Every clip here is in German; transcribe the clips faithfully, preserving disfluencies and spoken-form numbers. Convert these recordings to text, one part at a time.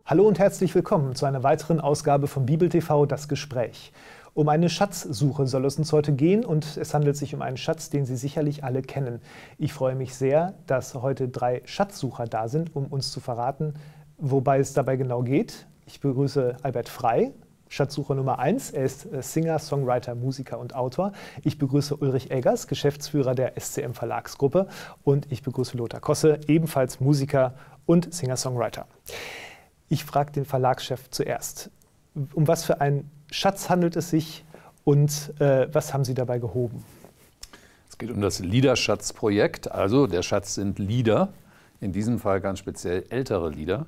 Hallo und herzlich willkommen zu einer weiteren Ausgabe von Bibel T V, das Gespräch. Um eine Schatzsuche soll es uns heute gehen und es handelt sich um einen Schatz, den Sie sicherlich alle kennen. Ich freue mich sehr, dass heute drei Schatzsucher da sind, um uns zu verraten, wobei es dabei genau geht. Ich begrüße Albert Frey, Schatzsucher Nummer eins. Er ist Singer, Songwriter, Musiker und Autor. Ich begrüße Ulrich Eggers, Geschäftsführer der S C M Verlagsgruppe. Und ich begrüße Lothar Kosse, ebenfalls Musiker und Singer-Songwriter. Ich frage den Verlagschef zuerst, um was für einen Schatz handelt es sich und äh, was haben Sie dabei gehoben? Es geht um das Liederschatzprojekt. Also der Schatz sind Lieder, in diesem Fall ganz speziell ältere Lieder.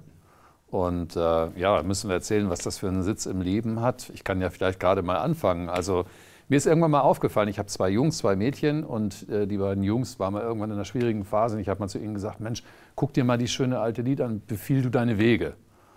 Und äh, ja, müssen wir erzählen, was das für einen Sitz im Leben hat. Ich kann ja vielleicht gerade mal anfangen. Also mir ist irgendwann mal aufgefallen, ich habe zwei Jungs, zwei Mädchen und äh, die beiden Jungs waren mal irgendwann in einer schwierigen Phase. Und ich habe mal zu ihnen gesagt, Mensch, guck dir mal die schöne alte Lied an, befiehl du deine Wege.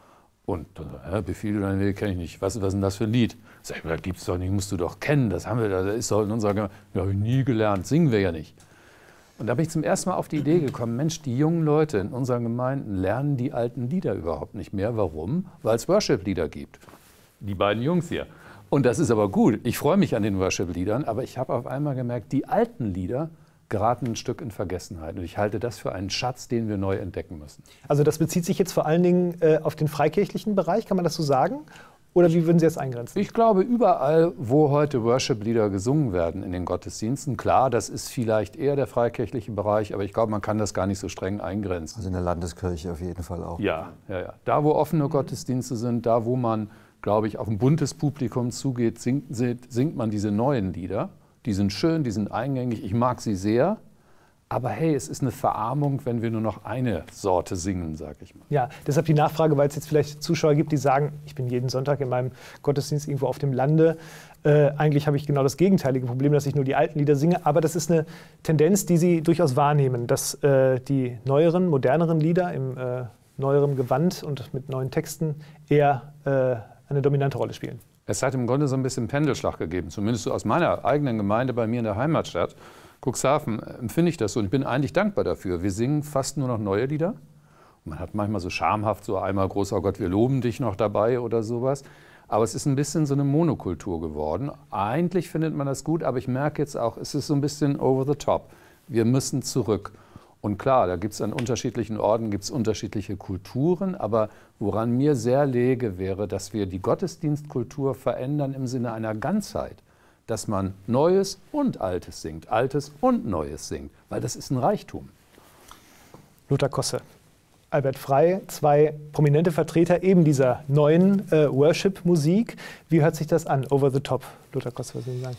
Und äh, befiehl du deine Wege kenne ich nicht. Was, was ist denn das für ein Lied? Sag ich, das gibt's doch nicht, musst du doch kennen. Das haben wir, das ist doch in unserer Gemeinde. Ja, habe ich nie gelernt, singen wir ja nicht. Und da bin ich zum ersten Mal auf die Idee gekommen, Mensch, die jungen Leute in unseren Gemeinden lernen die alten Lieder überhaupt nicht mehr. Warum? Weil es Worship-Lieder gibt. Die beiden Jungs hier. Und das ist aber gut. Ich freue mich an den Worship-Liedern, aber ich habe auf einmal gemerkt, die alten Lieder geraten ein Stück in Vergessenheit. Und ich halte das für einen Schatz, den wir neu entdecken müssen. Also das bezieht sich jetzt vor allen Dingen äh, auf den freikirchlichen Bereich, kann man das so sagen? Oder wie würden Sie das eingrenzen? Ich glaube, überall, wo heute Worship-Lieder gesungen werden in den Gottesdiensten, klar, das ist vielleicht eher der freikirchliche Bereich, aber ich glaube, man kann das gar nicht so streng eingrenzen. Also in der Landeskirche auf jeden Fall auch. Ja, ja, ja. Da, wo offene Gottesdienste sind, da, wo man, glaube ich, auf ein buntes Publikum zugeht, singt, singt man diese neuen Lieder. Die sind schön, die sind eingängig, ich mag sie sehr. Aber hey, es ist eine Verarmung, wenn wir nur noch eine Sorte singen, sage ich mal. Ja, deshalb die Nachfrage, weil es jetzt vielleicht Zuschauer gibt, die sagen, ich bin jeden Sonntag in meinem Gottesdienst irgendwo auf dem Lande. Äh, eigentlich habe ich genau das gegenteilige Problem, dass ich nur die alten Lieder singe. Aber das ist eine Tendenz, die Sie durchaus wahrnehmen, dass äh, die neueren, moderneren Lieder im äh, neueren Gewand und mit neuen Texten eher äh, eine dominante Rolle spielen. Es hat im Grunde so ein bisschen Pendelschlag gegeben, zumindest so aus meiner eigenen Gemeinde bei mir in der Heimatstadt. Cuxhaven empfinde ich das so und ich bin eigentlich dankbar dafür. Wir singen fast nur noch neue Lieder. Und man hat manchmal so schamhaft so einmal, großer Gott, wir loben dich noch dabei oder sowas. Aber es ist ein bisschen so eine Monokultur geworden. Eigentlich findet man das gut, aber ich merke jetzt auch, es ist so ein bisschen over the top. Wir müssen zurück. Und klar, da gibt es an unterschiedlichen Orten gibt's unterschiedliche Kulturen, aber woran mir sehr läge, wäre, dass wir die Gottesdienstkultur verändern im Sinne einer Ganzheit. Dass man Neues und Altes singt, Altes und Neues singt, weil das ist ein Reichtum. Lothar Kosse, Albert Frey, zwei prominente Vertreter eben dieser neuen äh, Worship-Musik. Wie hört sich das an, over the top? Lothar Kosse, was würden Sie sagen?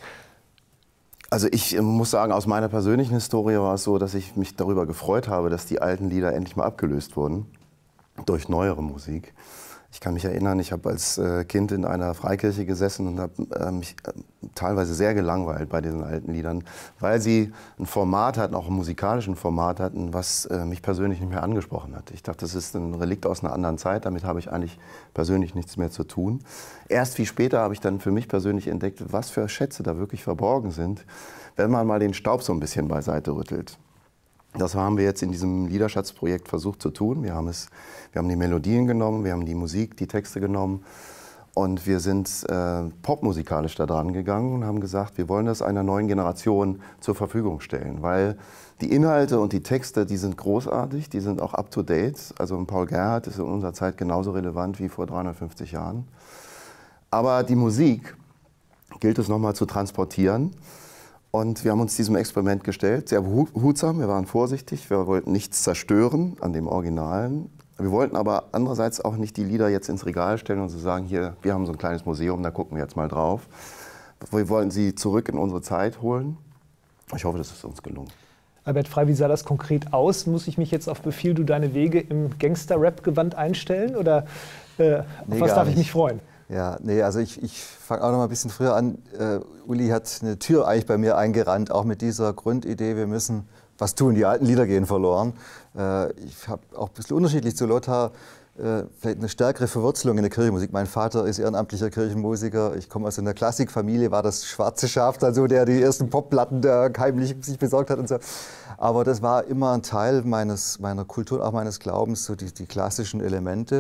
Also ich äh, muss sagen, aus meiner persönlichen Historie war es so, dass ich mich darüber gefreut habe, dass die alten Lieder endlich mal abgelöst wurden durch neuere Musik. Ich kann mich erinnern, ich habe als äh, Kind in einer Freikirche gesessen und habe äh, mich äh, teilweise sehr gelangweilt bei diesen alten Liedern, weil sie ein Format hatten, auch ein musikalischen Format hatten, was äh, mich persönlich nicht mehr angesprochen hat. Ich dachte, das ist ein Relikt aus einer anderen Zeit, damit habe ich eigentlich persönlich nichts mehr zu tun. Erst viel später habe ich dann für mich persönlich entdeckt, was für Schätze da wirklich verborgen sind, wenn man mal den Staub so ein bisschen beiseite rüttelt. Das haben wir jetzt in diesem Liederschatzprojekt versucht zu tun. Wir haben, es, wir haben die Melodien genommen, wir haben die Musik, die Texte genommen und wir sind äh, popmusikalisch da dran gegangen und haben gesagt, wir wollen das einer neuen Generation zur Verfügung stellen, weil die Inhalte und die Texte, die sind großartig, die sind auch up-to-date. Also Paul Gerhardt ist in unserer Zeit genauso relevant wie vor dreihundertfünfzig Jahren. Aber die Musik gilt es nochmal zu transportieren. Und wir haben uns diesem Experiment gestellt, sehr behutsam, wir waren vorsichtig, wir wollten nichts zerstören an dem Originalen. Wir wollten aber andererseits auch nicht die Lieder jetzt ins Regal stellen und so sagen, hier, wir haben so ein kleines Museum, da gucken wir jetzt mal drauf. Wir wollten sie zurück in unsere Zeit holen. Ich hoffe, das ist uns gelungen. Albert Frey, wie sah das konkret aus? Muss ich mich jetzt auf Befiehl du deine Wege im Gangster-Rap-Gewand einstellen oder äh, nee, auf was darf nicht. ich mich freuen? Ja, nee, also ich, ich fange auch noch mal ein bisschen früher an. Äh, Uli hat eine Tür eigentlich bei mir eingerannt, auch mit dieser Grundidee, wir müssen was tun, die alten Lieder gehen verloren. Äh, ich habe auch ein bisschen unterschiedlich zu Lothar äh, vielleicht eine stärkere Verwurzelung in der Kirchenmusik. Mein Vater ist ehrenamtlicher Kirchenmusiker. Ich komme aus einer Klassikfamilie, war das schwarze Schaf, also der die ersten Popplatten der heimlich sich besorgt hat und so. Aber das war immer ein Teil meines, meiner Kultur, auch meines Glaubens, so die, die klassischen Elemente.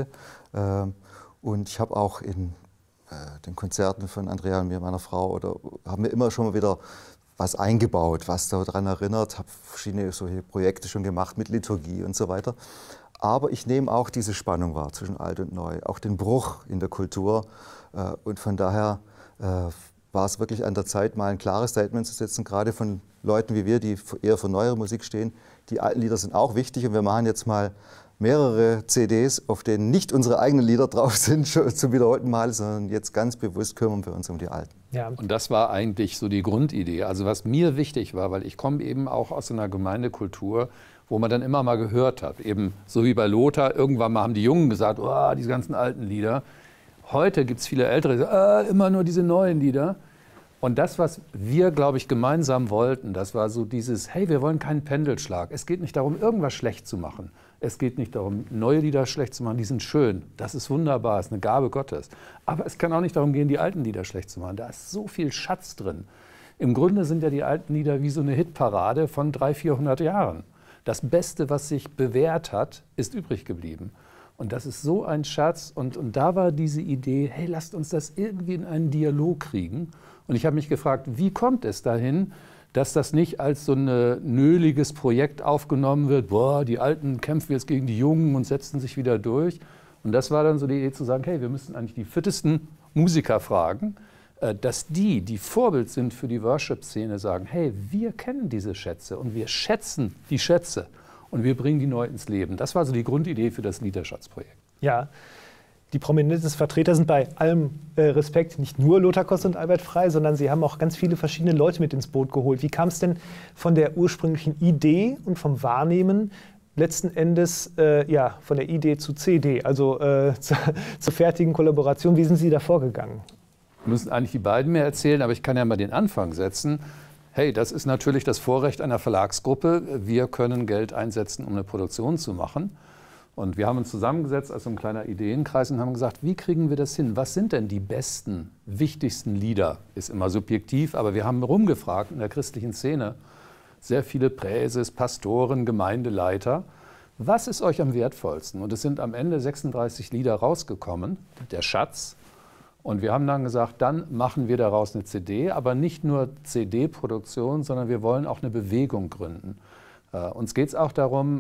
Ähm, und ich habe auch in äh, den Konzerten von Andrea und mir, meiner Frau, oder haben wir immer schon mal wieder was eingebaut, was daran erinnert, habe verschiedene solche Projekte schon gemacht mit Liturgie und so weiter. Aber ich nehme auch diese Spannung wahr zwischen alt und neu, auch den Bruch in der Kultur. Äh, und von daher äh, war es wirklich an der Zeit, mal ein klares Statement zu setzen, gerade von Leuten wie wir, die eher für neuere Musik stehen. Die alten Lieder sind auch wichtig und wir machen jetzt mal mehrere C Ds, auf denen nicht unsere eigenen Lieder drauf sind, schon zum wiederholten Mal, sondern jetzt ganz bewusst kümmern wir uns um die alten. Ja. Und das war eigentlich so die Grundidee. Also was mir wichtig war, weil ich komme eben auch aus einer Gemeindekultur, wo man dann immer mal gehört hat, eben so wie bei Lothar, irgendwann mal haben die Jungen gesagt, oh, diese ganzen alten Lieder. Heute gibt es viele Ältere, die sagen, äh, immer nur diese neuen Lieder. Und das, was wir, glaube ich, gemeinsam wollten, das war so dieses, hey, wir wollen keinen Pendelschlag. Es geht nicht darum, irgendwas schlecht zu machen. Es geht nicht darum, neue Lieder schlecht zu machen. Die sind schön, das ist wunderbar, das ist eine Gabe Gottes. Aber es kann auch nicht darum gehen, die alten Lieder schlecht zu machen. Da ist so viel Schatz drin. Im Grunde sind ja die alten Lieder wie so eine Hitparade von dreihundert, vierhundert Jahren. Das Beste, was sich bewährt hat, ist übrig geblieben. Und das ist so ein Schatz. Und, und da war diese Idee, hey, lasst uns das irgendwie in einen Dialog kriegen. Und ich habe mich gefragt, wie kommt es dahin, dass das nicht als so ein nöliges Projekt aufgenommen wird, boah, die Alten kämpfen jetzt gegen die Jungen und setzen sich wieder durch. Und das war dann so die Idee zu sagen, hey, wir müssen eigentlich die fittesten Musiker fragen, dass die, die Vorbild sind für die Worship-Szene, sagen, hey, wir kennen diese Schätze und wir schätzen die Schätze und wir bringen die neu ins Leben. Das war so die Grundidee für das Liederschatzprojekt. Ja. Die prominentesten Vertreter sind bei allem äh, Respekt nicht nur Lothar Kost und Albert Frey, sondern sie haben auch ganz viele verschiedene Leute mit ins Boot geholt. Wie kam es denn von der ursprünglichen Idee und vom Wahrnehmen letzten Endes äh, ja, von der Idee zu C D, also äh, zu, zur fertigen Kollaboration? Wie sind Sie da vorgegangen? Müssen eigentlich die beiden mehr erzählen, aber ich kann ja mal den Anfang setzen. Hey, das ist natürlich das Vorrecht einer Verlagsgruppe. Wir können Geld einsetzen, um eine Produktion zu machen. Und wir haben uns zusammengesetzt als so ein kleiner Ideenkreis und haben gesagt, wie kriegen wir das hin? Was sind denn die besten, wichtigsten Lieder? Ist immer subjektiv, aber wir haben rumgefragt in der christlichen Szene. Sehr viele Präses, Pastoren, Gemeindeleiter. Was ist euch am wertvollsten? Und es sind am Ende sechsunddreißig Lieder rausgekommen, der Schatz. Und wir haben dann gesagt, dann machen wir daraus eine C D, aber nicht nur C D-Produktion, sondern wir wollen auch eine Bewegung gründen. Äh, uns geht es auch darum,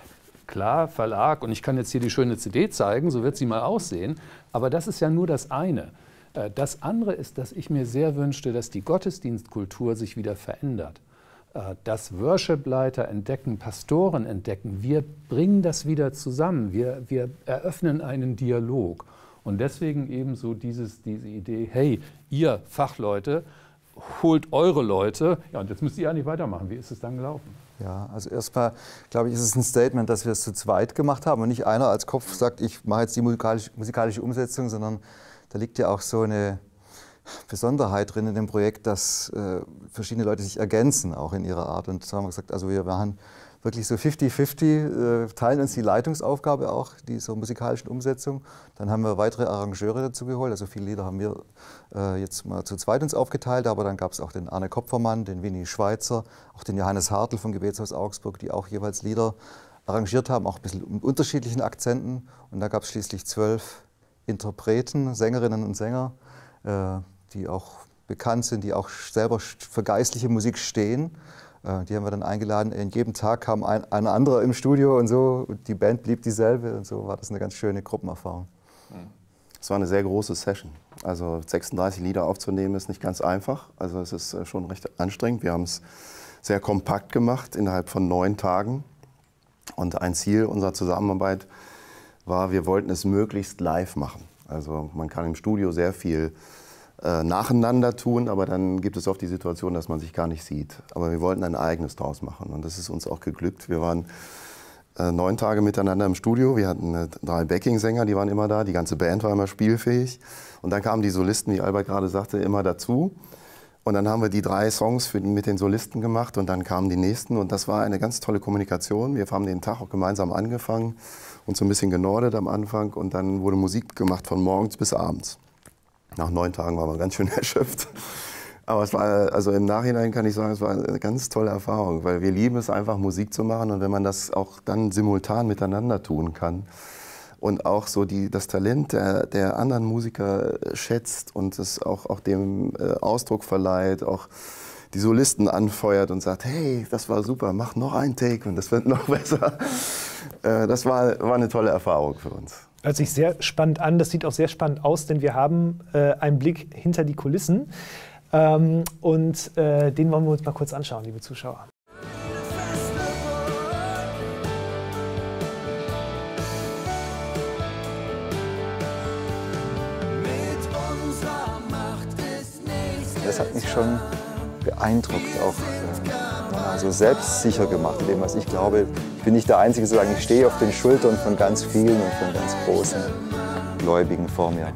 klar, Verlag, und ich kann jetzt hier die schöne C D zeigen, so wird sie mal aussehen, aber das ist ja nur das eine. Äh, das andere ist, dass ich mir sehr wünschte, dass die Gottesdienstkultur sich wieder verändert. Äh, dass Worship-Leiter entdecken, Pastoren entdecken, wir bringen das wieder zusammen, wir, wir eröffnen einen Dialog. Und deswegen eben so dieses, diese Idee, hey, ihr Fachleute, holt eure Leute. Ja, und jetzt müsst ihr ja nicht weitermachen. Wie ist es dann gelaufen? Ja, also erstmal, glaube ich, ist es ein Statement, dass wir es zu zweit gemacht haben und nicht einer als Kopf sagt, ich mache jetzt die musikalische, musikalische Umsetzung, sondern da liegt ja auch so eine Besonderheit drin in dem Projekt, dass äh, verschiedene Leute sich ergänzen, auch in ihrer Art. Und so haben wir gesagt, also wir machen wirklich so fifty fifty, äh, teilen uns die Leitungsaufgabe auch dieser musikalischen Umsetzung. Dann haben wir weitere Arrangeure dazu geholt. Also viele Lieder haben wir äh, jetzt mal zu zweit uns aufgeteilt, aber dann gab es auch den Arne Kopfermann, den Winnie Schweizer, auch den Johannes Hartl vom Gebetshaus Augsburg, die auch jeweils Lieder arrangiert haben, auch ein bisschen mit unterschiedlichen Akzenten. Und da gab es schließlich zwölf Interpreten, Sängerinnen und Sänger, äh, die auch bekannt sind, die auch selber für geistliche Musik stehen. Die haben wir dann eingeladen. In jedem Tag kam ein, ein anderer im Studio und so. Und die Band blieb dieselbe und so war das eine ganz schöne Gruppenerfahrung. Es war eine sehr große Session. Also sechsunddreißig Lieder aufzunehmen ist nicht ganz einfach. Also es ist schon recht anstrengend. Wir haben es sehr kompakt gemacht innerhalb von neun Tagen. Und ein Ziel unserer Zusammenarbeit war, wir wollten es möglichst live machen. Also man kann im Studio sehr viel Äh, nacheinander tun, aber dann gibt es oft die Situation, dass man sich gar nicht sieht. Aber wir wollten ein eigenes draus machen und das ist uns auch geglückt. Wir waren äh, neun Tage miteinander im Studio, wir hatten äh, drei Backing-Sänger, die waren immer da, die ganze Band war immer spielfähig und dann kamen die Solisten, wie Albert gerade sagte, immer dazu und dann haben wir die drei Songs für, mit den Solisten gemacht und dann kamen die nächsten und das war eine ganz tolle Kommunikation. Wir haben den Tag auch gemeinsam angefangen und so ein bisschen genordet am Anfang und dann wurde Musik gemacht von morgens bis abends. Nach neun Tagen waren wir ganz schön erschöpft. Aber es war, also im Nachhinein kann ich sagen, es war eine ganz tolle Erfahrung, weil wir lieben es einfach, Musik zu machen. Und wenn man das auch dann simultan miteinander tun kann und auch so die, das Talent der, der anderen Musiker schätzt und es auch, auch dem äh, Ausdruck verleiht, auch die Solisten anfeuert und sagt, hey, das war super, mach noch einen Take und das wird noch besser. Äh, das war, war eine tolle Erfahrung für uns. Hört sich sehr spannend an, das sieht auch sehr spannend aus, denn wir haben äh, einen Blick hinter die Kulissen ähm, und äh, den wollen wir uns mal kurz anschauen, liebe Zuschauer. Das hat mich schon beeindruckt, auch äh, so selbstsicher gemacht in dem, was ich glaube. Ich bin nicht der Einzige, zu sagen, ich stehe auf den Schultern von ganz vielen und von ganz großen Gläubigen vor mir.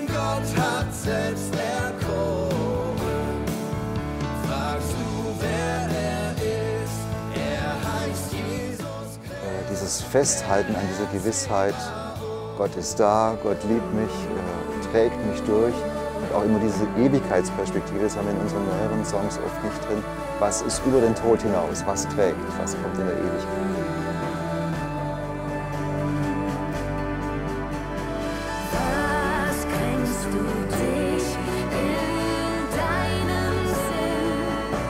Äh, dieses Festhalten an dieser Gewissheit, Gott ist da, Gott liebt mich, äh, trägt mich durch. Und auch immer diese Ewigkeitsperspektive, das haben wir in unseren neueren Songs oft nicht drin. Was ist über den Tod hinaus? Was trägt? Was kommt in der Ewigkeit? Was kränkst du dich in deinem Sinn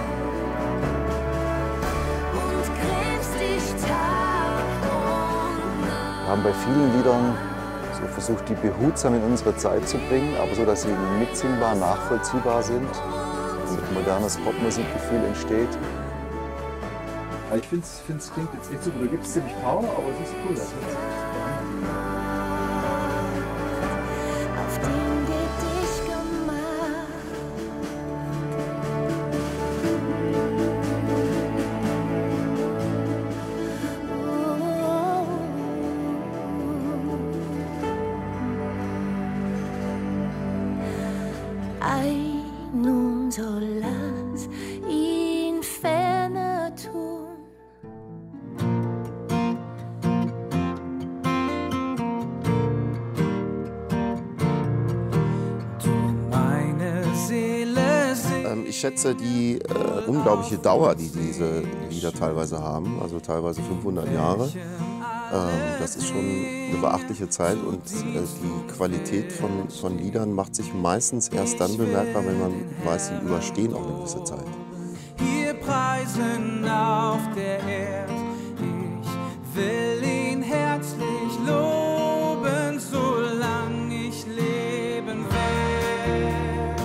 und grämst dich Tag und Nacht? Wir haben bei vielen Liedern so versucht, die behutsam in unsere Zeit zu bringen, aber so, dass sie mitsingbar, nachvollziehbar sind und ein modernes Popmusikgefühl entsteht. Ich finde es klingt jetzt nicht super, da gibt es ziemlich Power, aber es ist cool. Das Auf den wir dich gemacht. Ei, nun so lass ihn ferner tun. Ähm, ich schätze die äh, unglaubliche Dauer, die diese Lieder teilweise haben, also teilweise fünfhundert Jahre. Ähm, das ist schon eine beachtliche Zeit und äh, die Qualität von, von Liedern macht sich meistens erst dann bemerkbar, wenn man weiß, sie überstehen auch eine gewisse Zeit. Hier preisen auf der Erde, ich will ihn herzlich loben, solange ich leben werde.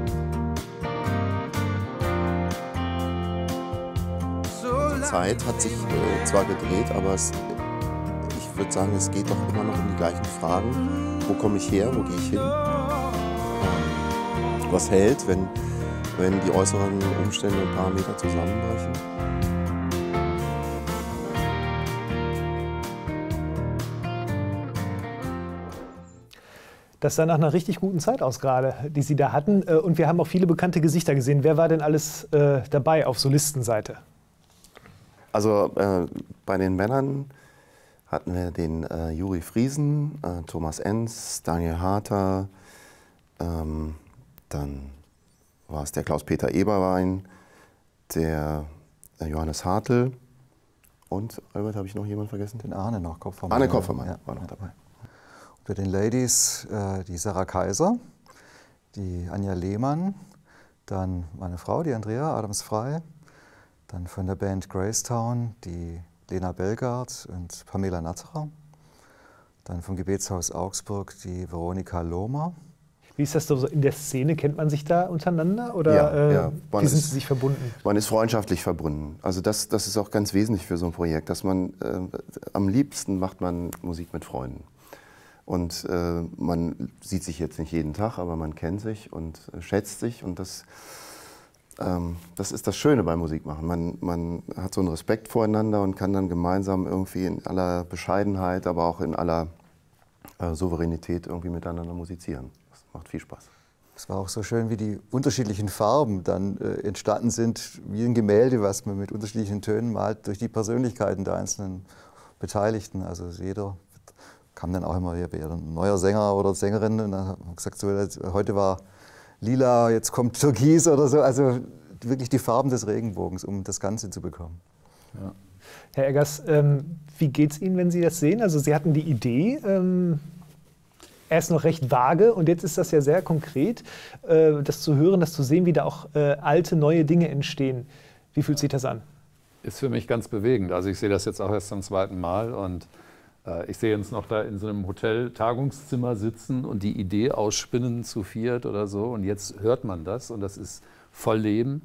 Die Zeit hat sich äh, zwar gedreht, aber es, ich würde sagen, es geht doch immer noch um die gleichen Fragen. Wo komme ich her, wo gehe ich hin? Ähm, was hält, wenn, wenn die äußeren Umstände und Parameter zusammenbrechen? Das sah nach einer richtig guten Zeit aus gerade, die Sie da hatten. Und wir haben auch viele bekannte Gesichter gesehen. Wer war denn alles äh, dabei auf Solistenseite? Also äh, bei den Männern hatten wir den äh, Juri Friesen, äh, Thomas Enz, Daniel Harter, ähm, dann war es der Klaus-Peter Eberwein, der äh, Johannes Hartl und, Albert, habe ich noch jemanden vergessen? Den Arne noch, Kopfermann. Arne Kopfermann ja, war noch dabei. Bei den Ladies äh, die Sarah Kaiser, die Anja Lehmann, dann meine Frau, die Andrea Adams-Frei, dann von der Band Gracetown die Lena Belgard und Pamela Natterer, dann vom Gebetshaus Augsburg die Veronika Lohmer. Wie ist das so in der Szene? Kennt man sich da untereinander oder Ja, äh, ja. Man wie sind ist- Sie sich verbunden? Man ist freundschaftlich verbunden. Also das, das ist auch ganz wesentlich für so ein Projekt, dass man äh, am liebsten macht man Musik mit Freunden. Und äh, man sieht sich jetzt nicht jeden Tag, aber man kennt sich und äh, schätzt sich. Und das, ähm, das ist das Schöne beim Musikmachen. Man, man hat so einen Respekt voreinander und kann dann gemeinsam irgendwie in aller Bescheidenheit, aber auch in aller äh, Souveränität irgendwie miteinander musizieren. Das macht viel Spaß. Es war auch so schön, wie die unterschiedlichen Farben dann äh, entstanden sind, wie ein Gemälde, was man mit unterschiedlichen Tönen malt, durch die Persönlichkeiten der einzelnen Beteiligten. Also jeder kam dann auch immer wieder ein neuer Sänger oder Sängerin und dann hat man gesagt, so, heute war lila, jetzt kommt türkis oder so. Also wirklich die Farben des Regenbogens, um das Ganze zu bekommen. Ja. Herr Eggers, ähm, wie geht es Ihnen, wenn Sie das sehen? Also Sie hatten die Idee, ähm, erst noch recht vage und jetzt ist das ja sehr konkret, äh, das zu hören, das zu sehen, wie da auch äh, alte, neue Dinge entstehen. Wie fühlt sich das an? Ist für mich ganz bewegend. Also ich sehe das jetzt auch erst zum zweiten Mal und äh, ich sehe uns noch da in so einem Hotel-Tagungszimmer sitzen und die Idee ausspinnen zu viert oder so und jetzt hört man das und das ist voll Leben.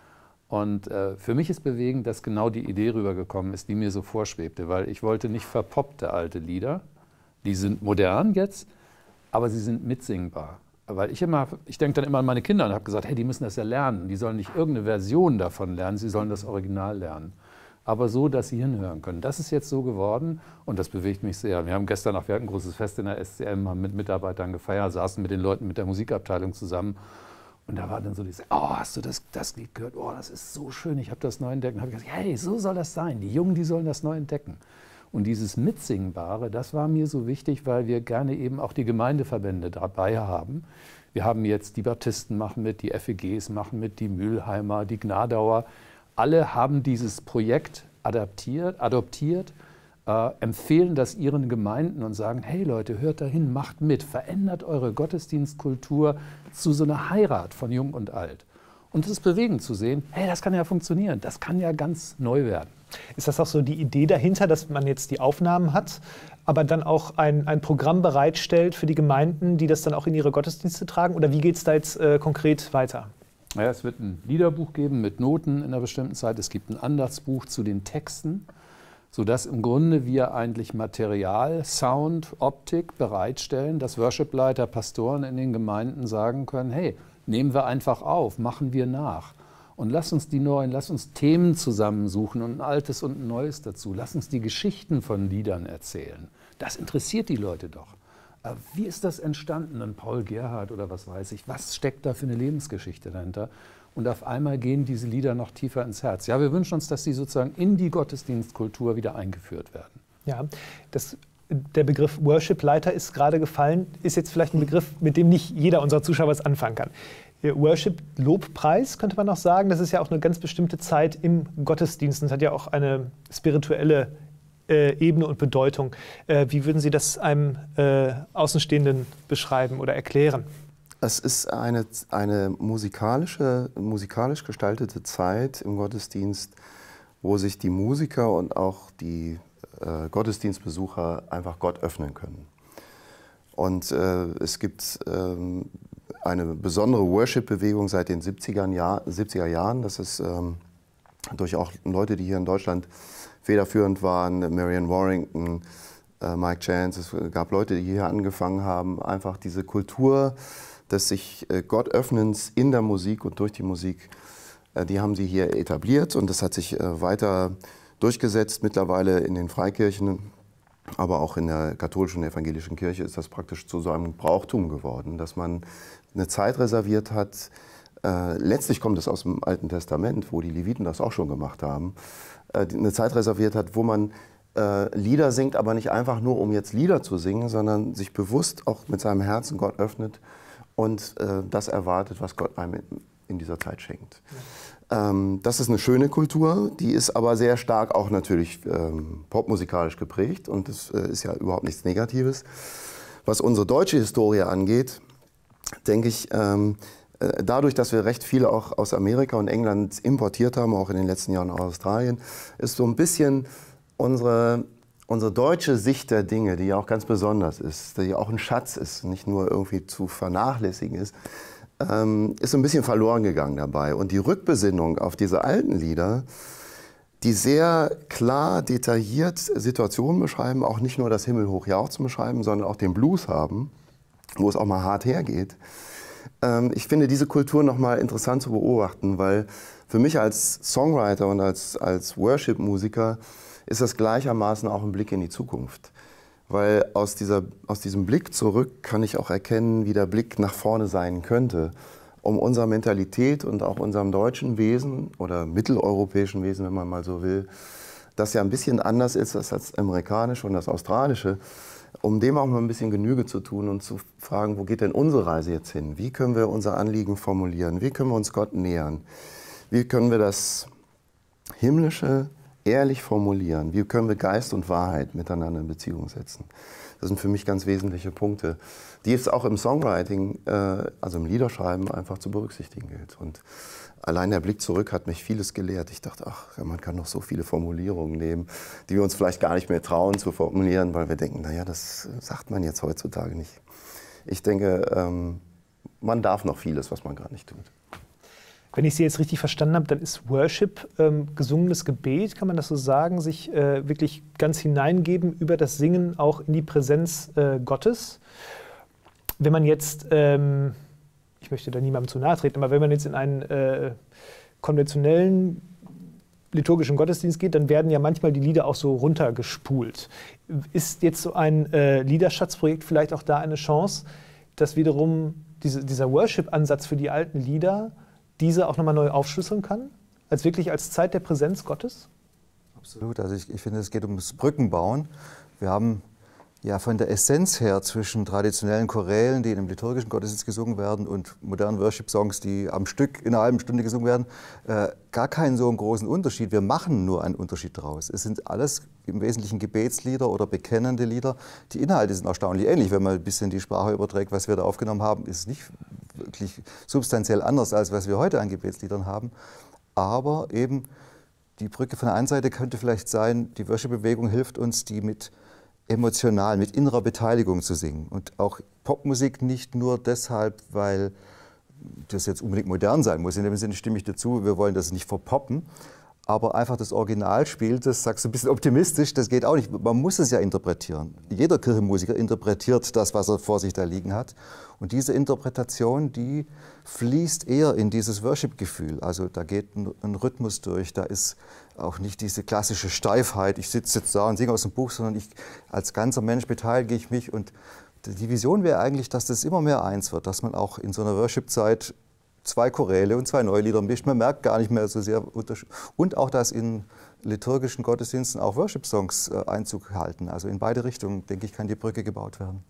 Und äh, für mich ist bewegend, dass genau die Idee rübergekommen ist, die mir so vorschwebte, weil ich wollte nicht verpoppte alte Lieder, die sind modern jetzt, aber sie sind mitsingbar. Weil ich immer, ich denke dann immer an meine Kinder und habe gesagt, hey, die müssen das ja lernen. Die sollen nicht irgendeine Version davon lernen, sie sollen das Original lernen. Aber so, dass sie hinhören können. Das ist jetzt so geworden und das bewegt mich sehr. Wir haben gestern auch, wir hatten ein großes Fest in der S C M, haben mit Mitarbeitern gefeiert, saßen mit den Leuten mit der Musikabteilung zusammen. Und da war dann so dieses, oh, hast du das, das Lied gehört? Oh, das ist so schön, ich habe das neu entdeckt. Und habe gesagt, hey, so soll das sein. Die Jungen, die sollen das neu entdecken. Und dieses Mitsingbare, das war mir so wichtig, weil wir gerne eben auch die Gemeindeverbände dabei haben. Wir haben jetzt, die Baptisten machen mit, die F E Gs machen mit, die Mülheimer, die Gnadauer. Alle haben dieses Projekt adaptiert, adoptiert, äh, empfehlen das ihren Gemeinden und sagen, hey Leute, hört dahin, macht mit, verändert eure Gottesdienstkultur zu so einer Heirat von Jung und Alt. Und es ist bewegend zu sehen, hey, das kann ja funktionieren, das kann ja ganz neu werden. Ist das auch so die Idee dahinter, dass man jetzt die Aufnahmen hat, aber dann auch ein, ein Programm bereitstellt für die Gemeinden, die das dann auch in ihre Gottesdienste tragen? Oder wie geht es da jetzt äh, konkret weiter? Ja, es wird ein Liederbuch geben mit Noten in einer bestimmten Zeit. Es gibt ein Andachtsbuch zu den Texten, sodass im Grunde wir eigentlich Material, Sound, Optik bereitstellen, dass Worshipleiter, Pastoren in den Gemeinden sagen können, hey, nehmen wir einfach auf, machen wir nach. Und lass uns die neuen, lass uns Themen zusammensuchen und ein altes und ein neues dazu. Lass uns die Geschichten von Liedern erzählen. Das interessiert die Leute doch. Wie ist das entstanden, ein Paul Gerhardt oder was weiß ich? Was steckt da für eine Lebensgeschichte dahinter? Und auf einmal gehen diese Lieder noch tiefer ins Herz. Ja, wir wünschen uns, dass sie sozusagen in die Gottesdienstkultur wieder eingeführt werden. Ja, das, der Begriff Worship-Leiter ist gerade gefallen, ist jetzt vielleicht ein Begriff, mit dem nicht jeder unserer Zuschauer was anfangen kann. Worship, Lobpreis könnte man noch sagen, das ist ja auch eine ganz bestimmte Zeit im Gottesdienst. Das hat ja auch eine spirituelle äh, Ebene und Bedeutung. Äh, wie würden Sie das einem äh, Außenstehenden beschreiben oder erklären? Es ist eine, eine musikalische, musikalisch gestaltete Zeit im Gottesdienst, wo sich die Musiker und auch die äh, Gottesdienstbesucher einfach Gott öffnen können. Und äh, es gibt ähm, eine besondere Worship-Bewegung seit den siebziger Jahren. Das ist ähm, durch auch Leute, die hier in Deutschland federführend waren, Marianne Warrington, äh, Mike Chance. Es gab Leute, die hier angefangen haben, einfach diese Kultur des sich äh, Gottöffnens in der Musik und durch die Musik, äh, die haben sie hier etabliert und das hat sich äh, weiter durchgesetzt. Mittlerweile in den Freikirchen, aber auch in der katholischen und evangelischen Kirche ist das praktisch zu so einem Brauchtum geworden, dass man eine Zeit reserviert hat. Äh, letztlich kommt es aus dem Alten Testament, wo die Leviten das auch schon gemacht haben. Äh, eine Zeit reserviert hat, wo man äh, Lieder singt, aber nicht einfach nur, um jetzt Lieder zu singen, sondern sich bewusst auch mit seinem Herzen Gott öffnet und äh, das erwartet, was Gott einem in, in dieser Zeit schenkt. Ja. Ähm, das ist eine schöne Kultur, die ist aber sehr stark auch natürlich ähm, popmusikalisch geprägt und das äh, ist ja überhaupt nichts Negatives. Was unsere deutsche Historie angeht, denke ich, ähm, dadurch, dass wir recht viel auch aus Amerika und England importiert haben, auch in den letzten Jahren aus Australien, ist so ein bisschen unsere, unsere deutsche Sicht der Dinge, die ja auch ganz besonders ist, die auch ein Schatz ist, nicht nur irgendwie zu vernachlässigen ist, ähm, ist so ein bisschen verloren gegangen dabei. Und die Rückbesinnung auf diese alten Lieder, die sehr klar, detailliert Situationen beschreiben, auch nicht nur das Himmelhoch jauchzen beschreiben, sondern auch den Blues haben, wo es auch mal hart hergeht. Ähm, ich finde diese Kultur nochmal interessant zu beobachten, weil für mich als Songwriter und als, als Worship-Musiker ist das gleichermaßen auch ein Blick in die Zukunft. Weil aus, dieser, aus diesem Blick zurück kann ich auch erkennen, wie der Blick nach vorne sein könnte, um unserer Mentalität und auch unserem deutschen Wesen oder mitteleuropäischen Wesen, wenn man mal so will, das ja ein bisschen anders ist als das amerikanische und das australische, um dem auch mal ein bisschen Genüge zu tun und zu fragen, wo geht denn unsere Reise jetzt hin? Wie können wir unser Anliegen formulieren? Wie können wir uns Gott nähern? Wie können wir das Himmlische ehrlich formulieren? Wie können wir Geist und Wahrheit miteinander in Beziehung setzen? Das sind für mich ganz wesentliche Punkte, die es auch im Songwriting, äh, also im Liederschreiben, einfach zu berücksichtigen gilt. Und allein der Blick zurück hat mich vieles gelehrt. Ich dachte, ach, man kann noch so viele Formulierungen nehmen, die wir uns vielleicht gar nicht mehr trauen zu formulieren, weil wir denken, naja, das sagt man jetzt heutzutage nicht. Ich denke, ähm, man darf noch vieles, was man gerade nicht tut. Wenn ich Sie jetzt richtig verstanden habe, dann ist Worship ähm, gesungenes Gebet, kann man das so sagen, sich äh, wirklich ganz hineingeben über das Singen auch in die Präsenz äh, Gottes. Wenn man jetzt, ähm, ich möchte da niemandem zu nahe treten, aber wenn man jetzt in einen äh, konventionellen liturgischen Gottesdienst geht, dann werden ja manchmal die Lieder auch so runtergespult. Ist jetzt so ein äh, Liederschatzprojekt vielleicht auch da eine Chance, dass wiederum diese, dieser Worship-Ansatz für die alten Lieder diese auch nochmal neu aufschlüsseln kann? Als wirklich als Zeit der Präsenz Gottes? Absolut. Also ich, ich finde, es geht ums Brückenbauen. Wir haben ja von der Essenz her zwischen traditionellen Chorälen, die in einem liturgischen Gottesdienst gesungen werden, und modernen Worship-Songs, die am Stück in einer halben Stunde gesungen werden, äh, gar keinen so einen großen Unterschied. Wir machen nur einen Unterschied daraus. Es sind alles im Wesentlichen Gebetslieder oder bekennende Lieder. Die Inhalte sind erstaunlich ähnlich. Wenn man ein bisschen die Sprache überträgt, was wir da aufgenommen haben, ist nicht wirklich substanziell anders, als was wir heute an Gebetsliedern haben. Aber eben die Brücke von der einen Seite könnte vielleicht sein, die Worship-Bewegung hilft uns, die mit emotional, mit innerer Beteiligung zu singen. Und auch Popmusik nicht nur deshalb, weil das jetzt unbedingt modern sein muss. In dem Sinne stimme ich dazu, wir wollen das nicht verpoppen. Aber einfach das Original spielt, das sagst du ein bisschen optimistisch, das geht auch nicht. Man muss es ja interpretieren. Jeder Kirchenmusiker interpretiert das, was er vor sich da liegen hat. Und diese Interpretation, die fließt eher in dieses Worship-Gefühl. Also da geht ein, ein Rhythmus durch, da ist auch nicht diese klassische Steifheit, ich sitze jetzt da und singe aus dem Buch, sondern ich als ganzer Mensch beteilige ich mich. Und die Vision wäre eigentlich, dass das immer mehr eins wird, dass man auch in so einer Worship-Zeit zwei Choräle und zwei Neulieder mischt. Man merkt gar nicht mehr so sehr Unterschied. Und auch, dass in liturgischen Gottesdiensten auch Worship-Songs äh, Einzug halten. Also in beide Richtungen, denke ich, kann die Brücke gebaut werden.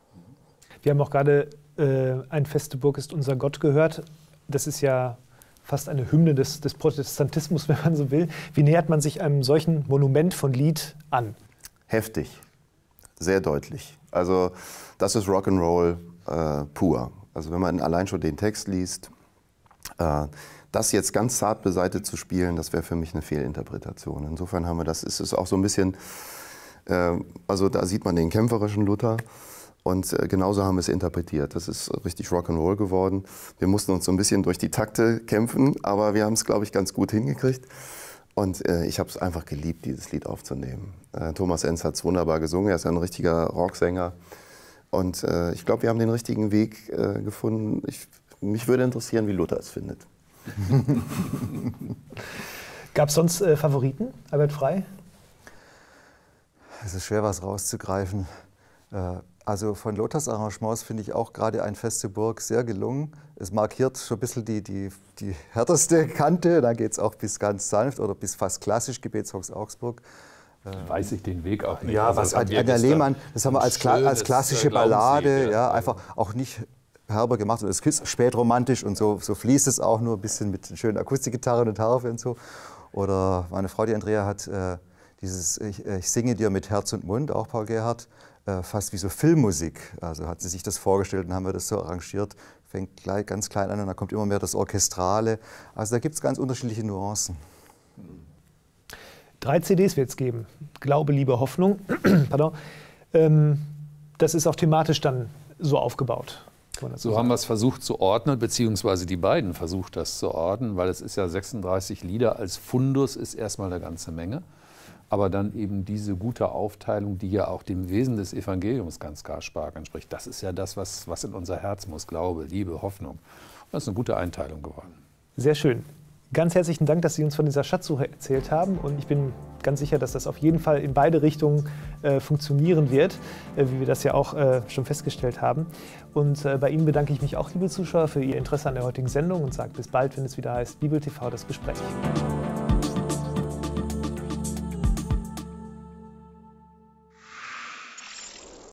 Wir haben auch gerade äh, Ein feste Burg ist unser Gott gehört. Das ist ja fast eine Hymne des, des Protestantismus, wenn man so will. Wie nähert man sich einem solchen Monument von Lied an? Heftig, sehr deutlich. Also das ist Rock'n'Roll äh, pur. Also wenn man allein schon den Text liest, äh, das jetzt ganz zart beiseite zu spielen, das wäre für mich eine Fehlinterpretation. Insofern haben wir das, ist es auch so ein bisschen, äh, also da sieht man den kämpferischen Luther. Und äh, genauso haben wir es interpretiert. Das ist richtig Rock'n'Roll geworden. Wir mussten uns so ein bisschen durch die Takte kämpfen, aber wir haben es, glaube ich, ganz gut hingekriegt. Und äh, ich habe es einfach geliebt, dieses Lied aufzunehmen. Äh, Thomas Enz hat es wunderbar gesungen, er ist ein richtiger Rocksänger. Und äh, ich glaube, wir haben den richtigen Weg äh, gefunden. Ich, mich würde interessieren, wie Luther es findet. Gab es sonst äh, Favoriten, Albert Frey? Es ist schwer, was rauszugreifen. Äh, Also von Luthers Arrangements finde ich auch gerade Ein feste Burg sehr gelungen. Es markiert schon ein bisschen die, die, die härteste Kante, da geht es auch bis ganz sanft oder bis fast klassisch, Gebetshaus Augsburg. Weiß ich den Weg auch nicht. Ja, also was an der Lehmann, das haben wir als, Kla als klassische Ballade, ja, einfach auch nicht herber gemacht. Und es ist spätromantisch und so, so fließt es auch nur ein bisschen mit schönen Akustikgitarren und Harfe und so. Oder meine Frau, die Andrea, hat äh, dieses ich, ich singe dir mit Herz und Mund, auch Paul Gerhardt, fast wie so Filmmusik. Also hat sie sich das vorgestellt und haben wir das so arrangiert. Fängt gleich ganz klein an und dann kommt immer mehr das Orchestrale. Also da gibt es ganz unterschiedliche Nuancen. Drei C Ds wird es geben. Glaube, Liebe, Hoffnung. Pardon. Ähm, das ist auch thematisch dann so aufgebaut. Kann man das so So sagen? haben wir es versucht zu ordnen, beziehungsweise die beiden versucht das zu ordnen, weil es ist ja sechsunddreißig Lieder. Als Fundus ist erstmal eine ganze Menge. Aber dann eben diese gute Aufteilung, die ja auch dem Wesen des Evangeliums ganz klar stark entspricht. Das ist ja das, was, was in unser Herz muss. Glaube, Liebe, Hoffnung. Das ist eine gute Einteilung geworden. Sehr schön. Ganz herzlichen Dank, dass Sie uns von dieser Schatzsuche erzählt haben. Und ich bin ganz sicher, dass das auf jeden Fall in beide Richtungen äh, funktionieren wird, äh, wie wir das ja auch äh, schon festgestellt haben. Und äh, bei Ihnen bedanke ich mich auch, liebe Zuschauer, für Ihr Interesse an der heutigen Sendung und sage bis bald, wenn es wieder heißt Bibel T V, das Gespräch.